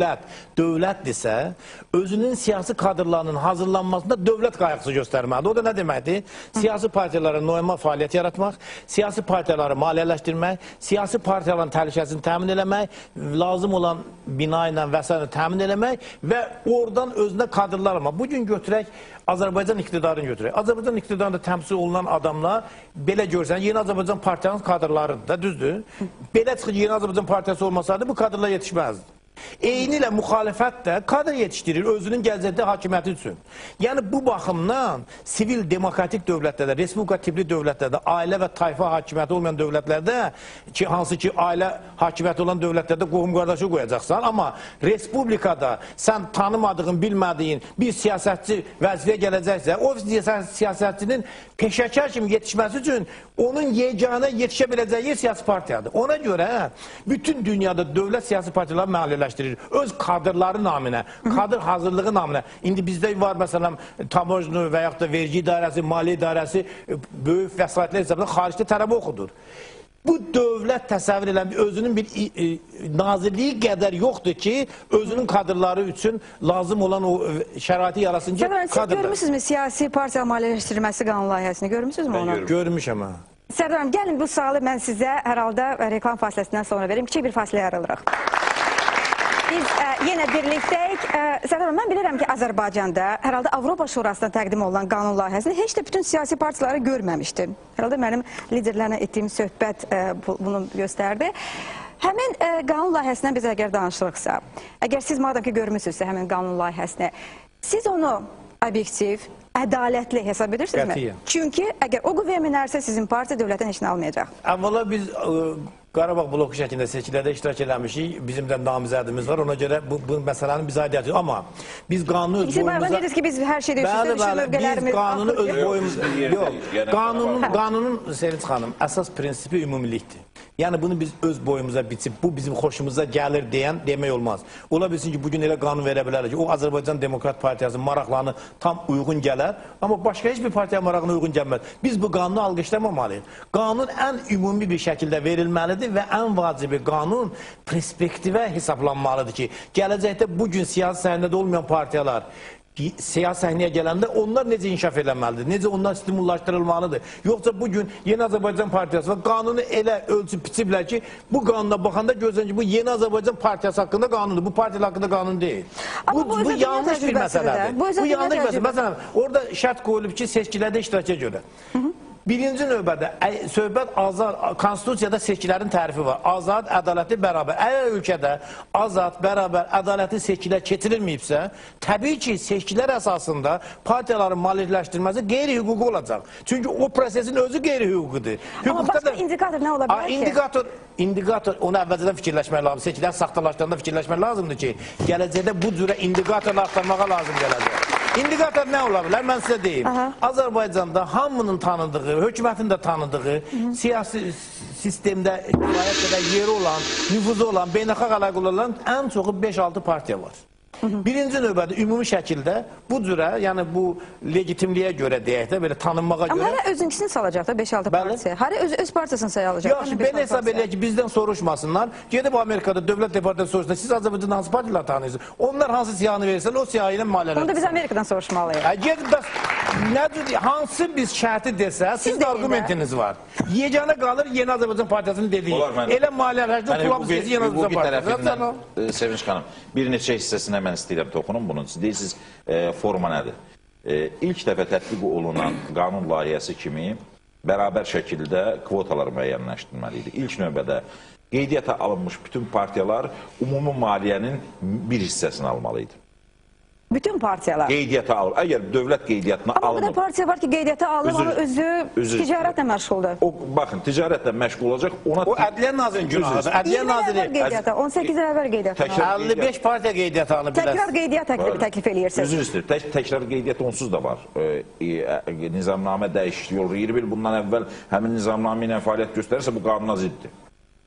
dövlətdirsə, özünün siyasi kadrlarının hazırlanmasında dövlət qayğısı göstərməlidir. O da nə deməkdir? Siyasi partiyalara normal fəaliyyət yaratmaq, siyasi partiyaları maliyyələşdirmək, siyasi partiyaların təhlükəsini təmin eləmək, lazım olan bina ilə və s. təmin eləmək və oradan özünə kadrlar almaq. Bugün götürək, Azərbaycan iqtidarını götürək. Azərbaycan iqtidarında təmsil olunan adamlar, belə görsən, Yeni Azərbaycan Partiyanın kadrlarıdır da, düzdür? Belə çıxır, Yeni Azərbaycan Partiyası olmasaydı, bu kadrlar yetişməzdi. Eyni ilə müxalifət də kadr yetişdirir özünün gələcəkdə hakimiyyəti üçün. Yəni, bu baxımdan sivil demokratik dövlətlərdə, respublika tipli dövlətlərdə, ailə və tayfa hakimiyyəti olmayan dövlətlərdə, hansı ki, ailə hakimiyyəti olan dövlətlərdə qohum qardaşı qoyacaqsan, amma respublikada sən tanımadığın, bilmədiyin bir siyasətçi vəzifəyə gələcəksə, o siyasətçinin peşəkar kimi yetişməsi üçün onun yeganə yetişə biləcəyi yer siyasi partiyadır. Ona görə bütün dünyada dövlət siyasi partiyaları maliyyələşdirir. Öz kadrları naminə, kadr hazırlığı naminə. İndi bizdə var, məsələn, tamojnu və yaxud da vergi idarəsi, maliyyə idarəsi böyük vəsaitlər hesabında xaricdə tələbə oxudur. Bu dövlət təsəvvür edən özünün bir nazirliyi qədər yoxdur ki, özünün kadrları üçün lazım olan o şəraiti yarasın ki, kadrlar. Siz görmüşsünüzmü siyasi partiya maliyyələşdirilməsi qanun layihəsini? Görmüşsünüzmü onu? Görmüşəm. Sərdarım, gəlin bu sualı mən sizə hər halda reklam fasiləsindən sonra verim. Kiçik bir fasiləyə ayrılırıq. Biz yenə birlikdəyik. Sərdarım, mən bilirəm ki, Azərbaycanda hər halda Avropa Şurasına təqdim olunan qanun layihəsini heç də bütün siyasi partiyaları görməmişdi. Hər halda mənim liderlərlə etdiyim söhbət bunu göstərdi. Həmin qanun layihəsindən biz əgər danışırıqsa, əgər siz madəm ki görmüsünüzsə həmin qanun layihəsini, siz onu obyektiv, ədalətli hesab edirsinizmi? Qətiyyən. Çünki əgər o qüvvəyə minərsə sizin partiya dövlətdən heç nə almayacaq. Əvvəla biz Qarabağ bloku şəklində seçkilərdə iştirak eləmişik. Bizim də namizədimiz var. Ona görə bu məsələnin biz aidiyyatı yox. Amma biz qanunu öz boyumuza... Dediniz ki, biz hər şeydə biz qanunu öz boyumuza... Yox, qanunun, Sevinç xanım, əsas prinsipi ümumilikdir. Yəni bunu biz öz boyumuza biçib, bu bizim xoşumuza gəlir deyən demək olmaz. Ola bilsin ki, bugün elə qanun verə bilərlər ki, o Azərbaycan Demokrat Partiyasının maraqlarını tam uyğun gələr, amma başqa heç bir partiya marağına uyğun gəlməz. Biz bu qanunu alqışlamamalıyıq. Qanun ən ümumi bir şəkildə verilməlidir və ən vacibi qanun perspektivə hesablanmalıdır ki, gələcəkdə bugün siyasi səhnədə olmayan partiyalar siyasi səhnəyə gələndə onlar necə inkişaf eləməlidir, necə onlar stimullaşdırılmalıdır. Yoxsa bugün Yeni Azərbaycan Partiyası və qanunu elə ölçüb biçiblər ki, bu qanuna baxanda gözlən ki, bu Yeni Azərbaycan Partiyası haqqında qanundur, bu partiyalar haqqında qanun deyil. Bu yanlış bir məsələdir. Bu yanlış bir məsələdir. Məsələn, orada şərt qoyulub ki, seçkilərdə iştiraka görə. Birinci növbədə söhbət azad, konstitusiyada seçkilərin tərifi var. Azad, ədalətli, bərabər. Əgər ölkədə azad, bərabər, ədalətli seçkilər keçirilməyibsə, təbii ki, seçkilər əsasında partiyaların maliyyələşdirməsi qeyri-hüquqi olacaq. Çünki o prosesin özü qeyri-hüquqidir. Amma başqa indikator nə ola bilər ki? İndikator, onu əvvəlcədən fikirləşmək lazım. Seçkilərin saxtalaşdığında fikirləşmək lazımdır ki, gələcəkdə bu cürə indikatorlar axtarmağa lazım gələcək. İndikator nə ola bilər? Mən sizə deyim. Azərbaycanda hamının tanıdığı, hökumətin də tanıdığı, siyasi sistemdə kifayət qədər yeri olan, nüfuzu olan, beynəlxalq əlaqələr olan ən çoxu 5-6 partiya var. Birinci növbədə ümumi şəkildə bu cürə, yəni bu legitimliyə görə deyək də, belə tanınmağa görə... Amma hərə özünkisini salacaq da 5-6 partiya. Hərə öz partisini sayalacaq. Yox, belə hesab eləyək ki, bizdən soruşmasınlar. Gedib Amerikada dövlət departmanı soruşsunlar, siz Azərbaycanda hansı partiyalar tanıyırsınız? Onlar hansı siyahını verirsən, o siyahı ilə maliyyələr. Onda biz Amerikadan soruşmalıyıq. Gedib, hansı biz şərti desə, sizin argumentiniz var. Yeganə qalır Yeni Azərbaycan Partiyasının dediyi. Elə maliyyələr, Yeni Azərbaycan Partiyası. Sevinç xanım, bir neçə hissəsinə mən istəyirəm toxunum bunun. Siz deyirsiniz, forma nədir? İlk dəfə tətbiq olunan qanun layihəsi kimi bərabər şəkildə kvotalar müəyyənləşdirməliydi. İlk növbədə qeydiyyata alınmış bütün partiyalar ümumi maliyyənin bir hissəsini almalıydı. Bütün partiyalar? Qeydiyyata alır. Əgər dövlət qeydiyyatına alınır... Amma bu da partiya var ki, qeydiyyata alınır, amma özü ticarətlə məşğuldur. Baxın, ticarətlə məşğul olacaq. O Ədliyyə Nazirinin günahıdır. Ədliyyə Naziri... 18 il əvvəl qeydiyyata alınır. 55 partiya qeydiyyata alınır. Təkrar qeydiyyat təklif eləyirsiniz. Üzr istəyir. Təkrar qeydiyyat onsuz da var. Nizamnamə dəyişikliyi olur. 20 il bundan əvvəl həmin nizamnamə ilə fəaliyyət göstərirsə, bu qanuna ziddir.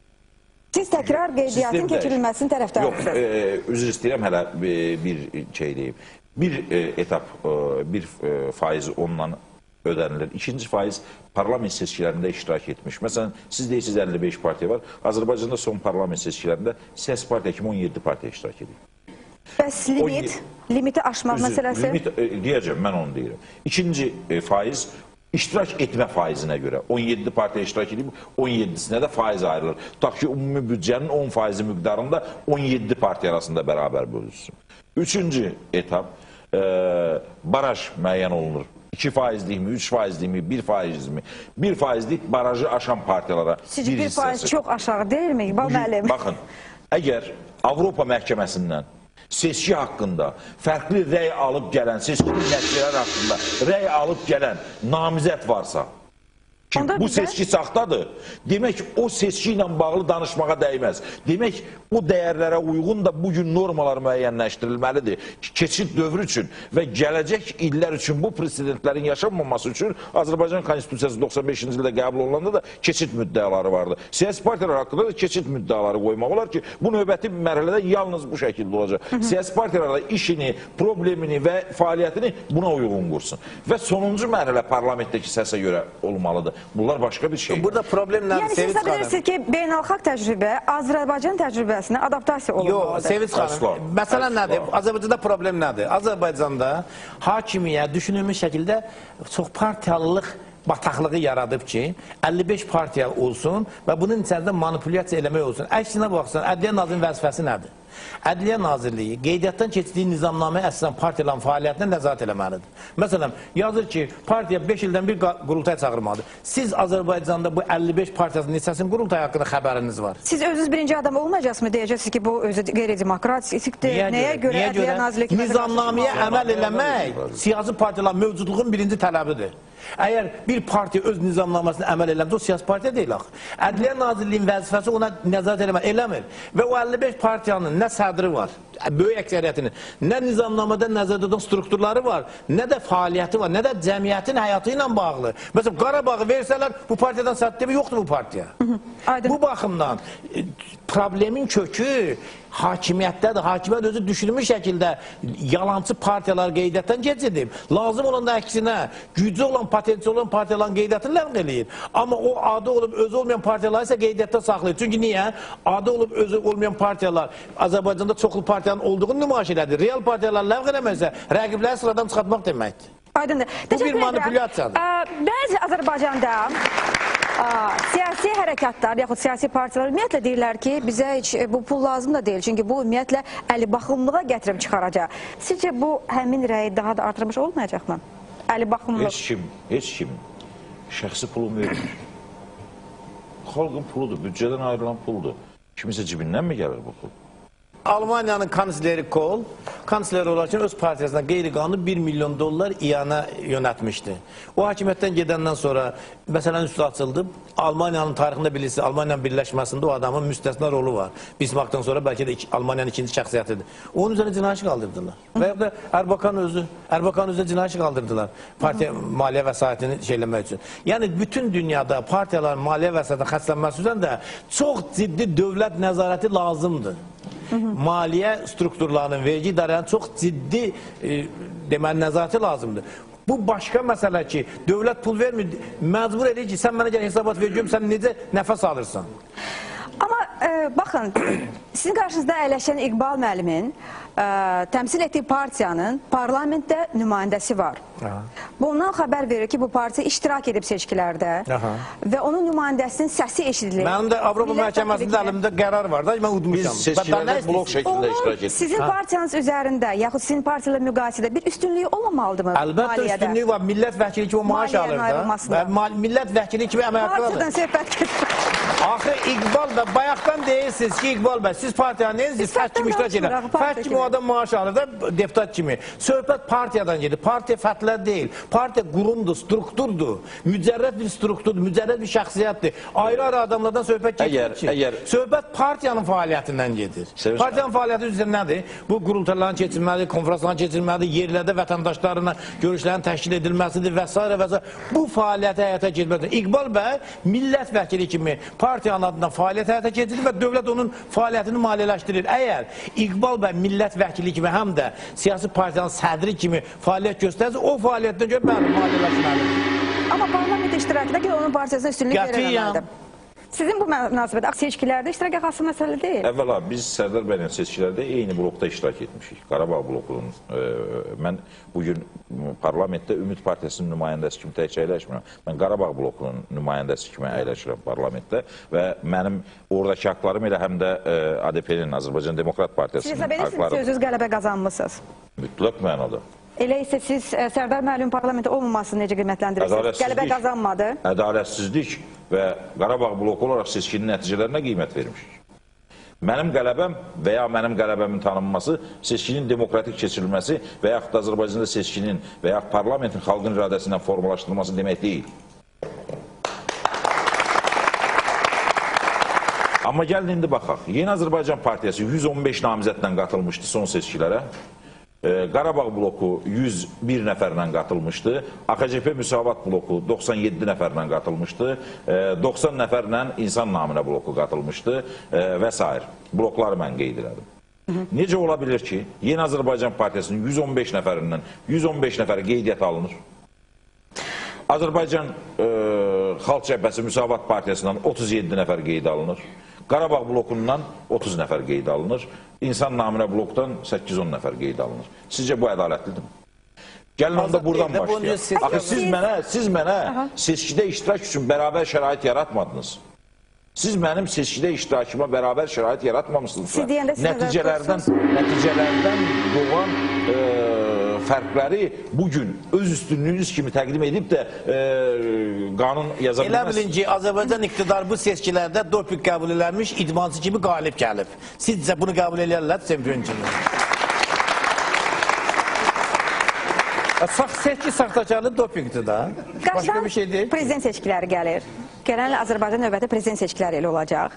Siz təkrar qeydiyyatın keçirilməsinin tərəfdarısınız. Yox, üzr istəyirəm, hələ bir şey deyim. Bir etap, bir faiz onunla ödənilir. İkinci faiz parlament seçkilərində iştirak etmiş. Məsələn, siz deyirsiniz 55 partiya var. Azərbaycanda son parlament seçkilərində səs partiya kimi 17 partiya iştirak edir. Bəs limiti aşmaq məsələsi? Deyəcəm, mən onu deyirəm. İkinci faiz İştirak etmə faizinə görə 17 partiya iştirak edib, 17-sinə də faiz ayrılır. Tutaq ki, ümumi büdcənin 10% miqdarında 17 partiya arasında bərabər bölünsün. Üçüncü etap, baraj müəyyən olunur. 2%likmi, 3%likmi, 1%likmi? 1%lik barajı aşan partiyalara Sizce 1% çox aşağı deyilmi? Baxın, əgər Avropa məhkəməsindən seçki haqqında fərqli rəy alıb gələn, seçkinin nəticələri haqqında rəy alıb gələn namizət varsa, ki, bu seçki saxtadır, demək o seçki ilə bağlı danışmağa dəyməz. Demək, o dəyərlərə uyğun da bugün normalar müəyyənləşdirilməlidir. Keçid dövrü üçün və gələcək illər üçün bu presidentlərin yaşanmaması üçün Azərbaycan Konstitusiyası 95-ci ildə qəbul olunanda da keçid müddəaları vardı. Siyasi partiyalar haqqında da keçid müddəaları qoymaq olar ki, bu növbəti mərhələdə yalnız bu şəkildə olacaq. Siyasi partiyalar da işini, problemini və fəaliyyətini buna uyğun qursun. Və sonuncu mərhələ parlamentdəki səsə görə olmalıdır. Bunlar başqa bir şey. Burada problem nədir? Yəni siz bilirsiniz ki, beynəlxalq təcrübə Azərbaycan təcrübəsinə adaptasiya olunmalıdır. Yox, Sevinç xanım, məsələ nədir? Azərbaycanda problem nədir? Azərbaycanda hakimiyyət düşünülmüş şəkildə çox partiyalılıq bataqlığı yaradıb ki, 55 partiya olsun və bunun içərisində manipulyasiya eləmək olsun. Əksinə baxsan, Ədliyyə Nazirinin vəzifəsi nədir? Ədliyyə Nazirliyi qeydiyyatdan keçdiyi nizamnaməyə əsasən partiyaların fəaliyyətinə nəzarət eləməlidir. Məsələn, yazır ki, partiya 5 ildən bir qurultay çağırmalıdır. Siz Azərbaycanda bu 55 partiyasının neçəsinin qurultay haqqında xəbəriniz var? Siz özünüz birinci adam olmayacaqsınız, deyəcəksiniz ki, bu özü qeyri-demokratikdir. Nəyə görə Ədliyyə Nazirliyi nizamnaməyə əməl eləmək siyasi partiyaların mövcudluğun birinci tələbidir. Əgər bir partiya öz nizamnaməsinə əməl eləmsə, o siyasi partiya deyil axı. Ədliyyə Nazirliyinin vəzifəsi ona nəzarət eləmir. Və o 55 partiyanın nə sədri var, böyük əksəriyyətinin, nə nizamnamədə nəzərdə tutan strukturları var, nə də fəaliyyəti var, nə də cəmiyyətin həyatı ilə bağlı. Məsələn, Qarabağı versələr, bu partiyadan sədri yoxdur bu partiya. Bu baxımdan problemin kökü hakimiyyətdədir. Hakimiyyət özü düşünmüş şəkildə yalancı partiyalar qeydiyyatdan keçidib. Lazım olan da əksinə, gücü olan, potensial olan partiyaların qeydiyyatını ləğv eləyir. Amma o adı olub özü olmayan partiyalar isə qeydiyyatda saxlayır. Çünki niyə? Adı olub özü olmayan partiyalar Azərbaycanda çoxlu partiyanın olduğunu nümayiş elədir. Real partiyalar ləğv eləməksə, rəqibləri sıradan çıxartmaq deməkdir. Aydındır. Bu bir manipulyasiyadır. Bəzi Azərbaycanda siyasi hərəkatlar, yaxud siyasi partiyalar ümumiyyətlə deyirlər ki, bizə heç bu pul lazım da deyil. Çünki bu ümumiyyətlə əlibaxımlığa gətirib çıxaracaq. Sizcə bu həmin rəyi daha da artırmış olmayacaqmı? Əlibaxımlıq. Heç kim şəxsi pulun vermir. Xalqın puludur, büdcədən ayrılan puldur. Kimisə cibindən mi gəlir bu pul? Almaniyanın kansleri Kohl, kansler olarkən öz partiyasına qeyri-qanuni 1 milyon dollar iyana yönətmişdi. O hakimiyyətdən gedəndən sonra məsələnin üstü açıldı. Almaniyanın tarixində bilirsiniz, Almaniyanın birləşməsində o adamın müstəsna rolu var. Bismarckdan sonra bəlkə də Almaniyanın ikinci şəxsiyyətidir. Onun üzərine cinayət qaldırdılar. Və ya da Erbakan özü cinayət qaldırdılar. Partiya maliyyə vəsaitini şeyləmək üçün. Yəni bütün dünyada partiyaların maliyyə vəsaitini xərclənməsi üzrə də çox ciddi dövlət nəzarəti lazımdır. Maliyyə strukturlarının, vergi idarələrinin çox ciddi deməli nəzarəti lazımdır. Bu başqa məsələ ki, dövlət pul vermir, məcbur edir ki, sən mənə gəl hesabat verəcəm, sən necə nəfəs alırsan? Amma baxın, sizin qarşınızda əyləşən İqbal müəllimin təmsil etdiyi partiyanın parlamentdə nümayəndəsi var. Bundan xəbər verir ki, bu partiya iştirak edib seçkilərdə və onun nümayəndəsinin səsi eşidilir. Mənim də Avropa məhkəməsində əlimdə qərar var da, mən udmuşam. Biz seçkilərdə blok şəklində iştirak etdik. Sizin partiyanız üzərində, yaxud sizin partiyalarla müqayisədə bir üstünlüyü olmamalıdır mı? Əlbəttə üstünlüyü var. Millət vəkili kimi maaş alır da. Millət vəkili kimi əmək haqqıdır. Partiyadan söhbət gedir. Axı İqbal bəy, bayaqdan deyirsiniz ki, İqbal bəy, siz partiyanın neyiniz? Fərq kimi iştirak edir. Fərq kimi o adam maaş alır da, deputat kimi. Söhbət partiyadan gedir. Partiya fərqlər deyil. Partiya qurumdur, strukturdur. Mücərrəd bir strukturdur, mücərrəd bir şəxsiyyətdir. Ayrı-ayrı adamlardan söhbət gedir ki, söhbət partiyanın fəaliyyətindən gedir. Partiyanın fəaliyyəti üzrə nədir? Bu qurultaların keçirilməlidir, konferansların keçirilməlidir, yerlərdə vətəndaşlarına görüşlərin təşkil edilməsidir və s. Bu fəaliyyəti həyata keçirməlidir. İqbal bəy millət vəkili kimi partiyanın adından fəaliyyət həyata keçirir və dövlət onun fəaliyyətini maliyyələşdirir. Əgər İqbal bəy millət vəkili kimi həm də siyasi partiyanın sədri kimi fəaliyyət göstərirsə, o fəaliyyətdən görə bəli maliyyələşməlidir. Amma parlament iştirakına görə onun partiyasına üstünlük verilməlidir. Sizin bu münasibət seçkilərdə iştirak xası məsələ deyil. Əvvəla biz Sardar bəylə seçkilərdə eyni blokda iştirak etmişik. Qarabağ blokunun, mən bugün parlamentdə Ümid Partiyasının nümayəndəsi kimi tək əyləşmirəm. Mən Qarabağ blokunun nümayəndəsi kimi əyləşirəm parlamentdə və mənim oradakı haqlarım elə həm də ADP-nin, Azərbaycan Demokrat Partiyasının haqlarım. Siz hesab edirsiniz ki, özünüz qələbə qazanmışsınız. Mütləq mənada. Elə isə siz Sardar müəllim parlamentdə olmamasını necə qiymətləndirirsiniz? Qələbə qazanmadı. Ədalətsizlik və Qarabağ bloku olaraq seçkinin nəticələrinə qiymət vermişik. Mənim qələbəm və ya mənim qələbəmin tanınması, seçkinin demokratik keçirilməsi və yaxud da Azərbaycanda seçkinin və yaxud parlamentin xalqın iradəsindən formalaşdırılması demək deyil. Amma gəlin indi baxaq. Yeni Azərbaycan Partiyası 115 namizədlə qatılmışdı son seçkilərə. Qarabağ bloku 101 nəfərlə qatılmışdı. AKCP Müsavat bloku 97 nəfərlə qatılmışdı. 90 nəfərlə insan naminə bloku qatılmışdı və s. Blokları mən qeyd elədim. Necə ola bilir ki, Yeni Azərbaycan Partiyasının 115 nəfərindən 115 nəfəri qeydiyyata alınır? Azərbaycan Xalq Cəbhəsi Müsavat Partiyasından 37 nəfər qeydə alınır. Qarabağ blokundan 30 nəfər qeydə alınır. İnsan naminə blokdan 8-10 nəfər qeydə alınır. Sizcə bu ədalətlidir mi? Gəlin onda buradan başlayaq. Axı siz mənə seçkidə iştirak üçün bərabər şərait yaratmadınız. Siz mənim seçkidə iştirakıma bərabər şərait yaratmamışsınız. Siz deyəndə siz nəticələrdən doğan fərqləri bugün öz üstünlüyünüz kimi təqdim edib də qanun yaza bilməz. Elə bilin ki, Azərbaycan iqtidarı bu seçkilərdə doping qəbul edilmiş idmançı kimi qalib gəlib. Sizcə bunu qəbul edərlər çempion kimi? Seçki saxtakarlığı dopingdir da. Başqa bir şey deyil. Prezident seçkiləri gəlir. Gələn Azərbaycan növbəti prezident seçkiləri ilə olacaq.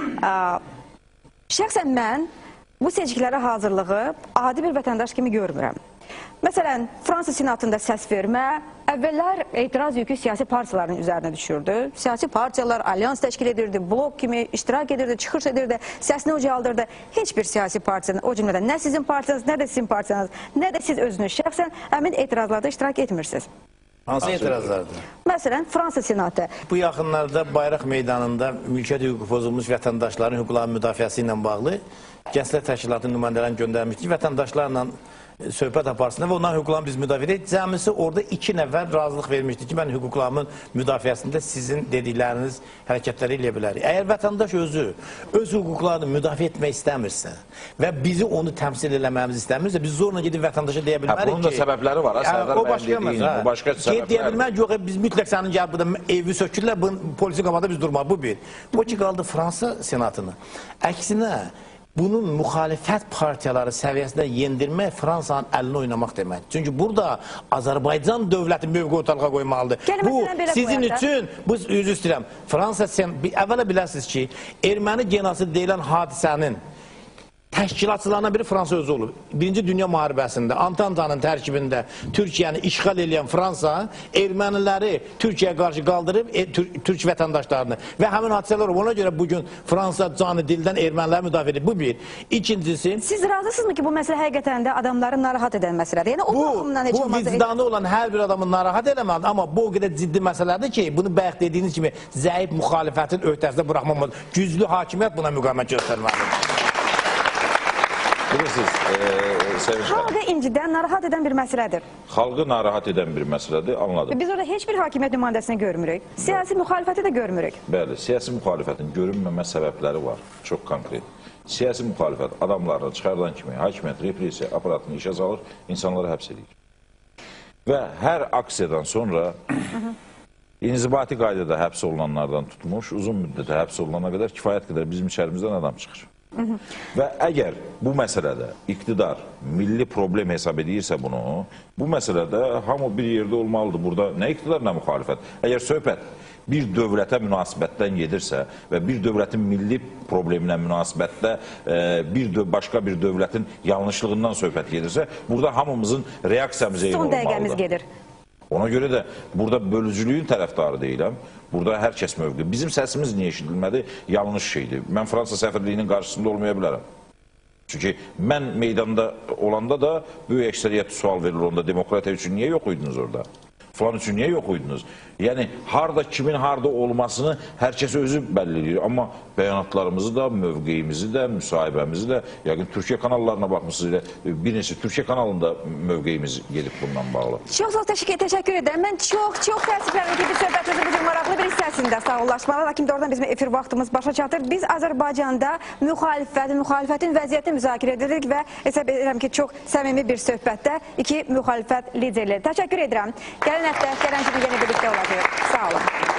Şəxsən mən bu seçkilərə hazırlığı adi bir vətəndaş kimi görmürəm. Məsələn, Fransa senatında səs vermə, əvvəllər etiraz yükü siyasi partiyaların üzərinə düşürdü. Siyasi partiyalar alyans təşkil edirdi, blok kimi iştirak edirdi, çıxış edirdi, səsini ucaldırdı. Heç bir siyasi partiyanın, o cümlədən nə sizin partiyanız, nə də sizin partiyanız, nə də siz özünüz şəxsən həmin etirazlarda iştirak etmirsiniz. Hansı etirazlardır? Məsələn, Fransa senatı. Bu yaxınlarda Bayraq meydanında mülkiyyət hüququ pozulmuş vətəndaşların hüquqlarının müdafiəsi ilə bağlı Gənclər Təşkilatının nümayəndələrini göndərmişdik. Vətəndaşlarla söhbət aparsınlar və onların hüquqlarını biz müdafiə edirik. Cəmisi orada 2 nəfər razılıq vermişdi ki, mən hüquqlarımın müdafiəsində sizin dedikləriniz hərəkətləri eləyə bilərik. Əgər vətəndaş özü öz hüquqlarını müdafiə etmək istəmirsə və bizi onu təmsil eləməyimizi istəmirsə, biz zorla gedib vətəndaşa deyə bilmərik ki... Bunun da səbəbləri var, Sardar bəyin dediyin, bu başqa səbəblər. Deyə bilmək, yox, biz mütləq sənin gəlib burada evi sökürlər, polisin qabağında biz durmaq, bu bir. Bu ki, qaldı Fransa senatını. Əksinə, bunun müxalifət partiyaları səviyyəsində yendirmək Fransanın əlini oynamaq demək. Çünki burada Azərbaycan dövləti mövqe ortalığa qoymalıdır. Bu sizin üçün, bu üzr istəyirəm, Fransa, əvvələ biləsiniz ki, erməni genosid deyilən hadisənin təşkilatçılarından biri Fransa özü olub. Birinci Dünya müharibəsində, Antantanın tərkibində Türkiyəni işğal edən Fransa erməniləri Türkiyəyə qarşı qaldırıb Türk vətəndaşlarını və həmin hadisələr olub. Ona görə bugün Fransa canı dildən erməniləri müdafiə edir. Bu bir. İkincisi... Siz razısınızmı ki, bu məsələ həqiqətən də adamları narahat edən məsələdir? Yəni, bu vicdanı olan hər bir adamı narahat eləməlidir, amma bu o qədər ciddi məsələdir ki, bunu bayaq dediyiniz kimi zəif müxalifətin öhdəsində buraxmamalıdır. Güclü hakimiyyət buna müqavimət göstərməlidir. Bilirsiniz, Sevinç bəy. Xalqı incidən, narahat edən bir məsələdir. Xalqı narahat edən bir məsələdir, anladım. Biz orada heç bir hakimiyyət nümayəndəsini görmürük. Siyasi müxalifəti də görmürük. Bəli, siyasi müxalifətin görünməmə səbəbləri var, çox konkret. Siyasi müxalifət adamlarını çıxardan kimi hakimiyyət repressiya aparatını işə salır, insanları həbs edir. Və hər aksiyadan sonra inzibati qaydada həbs olunanlardan tutmuş, uzun müddətə həbs olunana qədər kifayət qədər bizim içərimizdən adam çıxır. Və əgər bu məsələdə iqtidar milli problem hesab edirsə bunu, bu məsələdə hamı bir yerdə olmalıdır. Burada nə iqtidar, nə müxalifət. Əgər söhbət bir dövlətə münasibətdən gedirsə və bir dövlətin milli probleminə münasibətdə başqa bir dövlətin yanlışlığından söhbət gedirsə, burada hamımızın reaksiyamız eyni olmalıdır. Son dəqiqəmiz gedir. Ona görə də burada bölücülüyün tərəfdarı deyiləm. Burada hər kəs mövqe. Bizim səsimiz niyə eşidilmədi? Yanlış şeydir. Mən Fransa səfirliyinin qarşısında olmaya bilərəm. Çünki mən meydanda olanda da böyük əksəriyyət sual verilir onda. Demokratiya üçün niyə yox idiniz orada? Falan üçün niyə yox idiniz? Yəni, harada, kimin harada olmasını hər kəs özü bəlli edir. Amma bəyanatlarımızı da, mövqeyimizi də, müsahibəmizi də, yəqin Türkiyə kanallarına baxmışsınız, bir neçə Türkiyə kanalında mövqeyimiz gedib bundan bağlı. Çox təşəkkür edirəm. Mən çox təəssüflənirəm ki, biz söhbətimizin bu cür maraqlı bir hissəsində sağollaşmalı. Lakin doğrudan bizim efir vaxtımız başa çatır. Biz Azərbaycanda müxalifətin vəziyyətini müzakirə edirik və hesab edirəm ki, çox səmimi bir söhbətdə iki müxalifət liderləri. Təşəkkür edirəm. Gələn həftə, gələn kimi yenə birlikdə olacaq. Sağ olun.